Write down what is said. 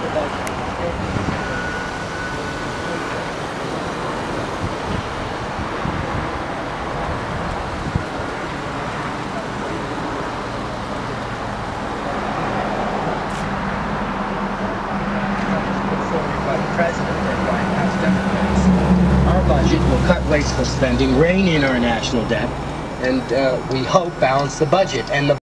President and White House Democrats. Our budget will cut wasteful spending, rein in our national debt, and we hope balance the budget. And the